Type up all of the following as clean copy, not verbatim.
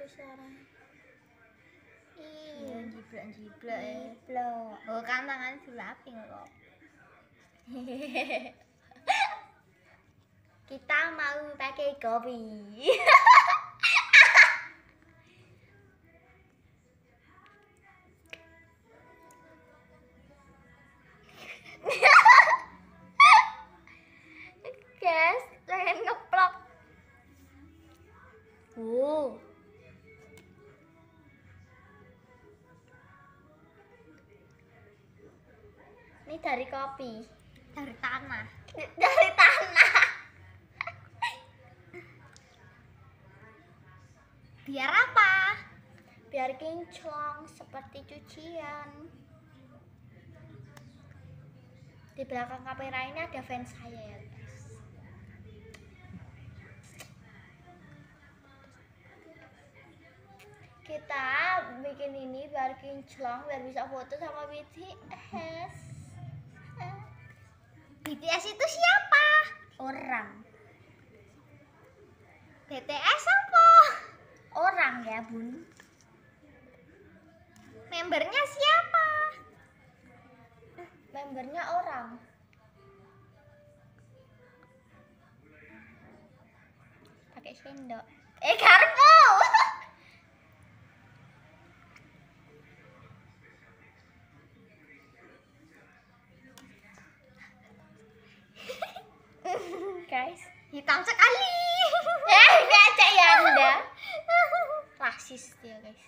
sekarang. Iya, jiplak ya. Oh, kan tangan sulapin kok. Kita mau pakai kopi. Guys, pengen ngeplok. Ini dari kopi, dari tanah. Dari tanah. Biar apa? Biar kinclong seperti cucian. Di belakang kamera ini ada fans saya ya guys. Kita bikin ini biar kinclong, biar bisa foto sama BTS. BTS itu siapa? Orang. BTS apa? Orang ya bun. Membernya siapa? Membernya orang. Pakai sendok. Garpu. Guys, hitam sekali. Baca ya Anda. Rasis dia guys.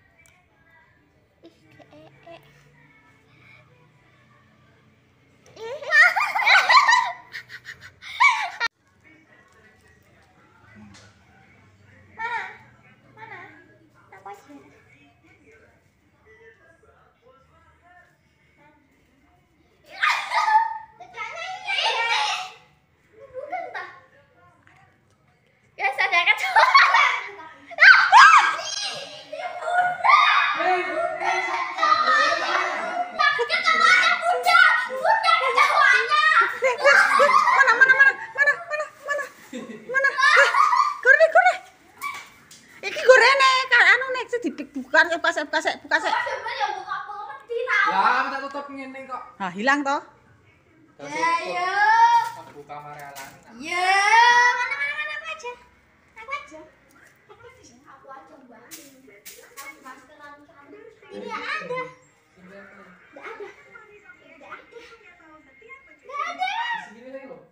Buka sik. Lah, tak tutup ngene kok. Ah, hilang toh? Ya. Buka marelan. Ya, mana aku aja. Aku aja, Mbak. Aku maskeran kamu. Ini ada. Enggak ada. Sini lagi loh.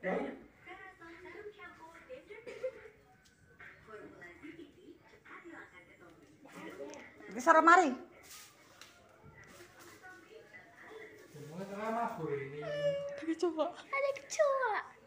Wis ora mari. Mulai tengah mabur ini. Coba. Ada kecoa.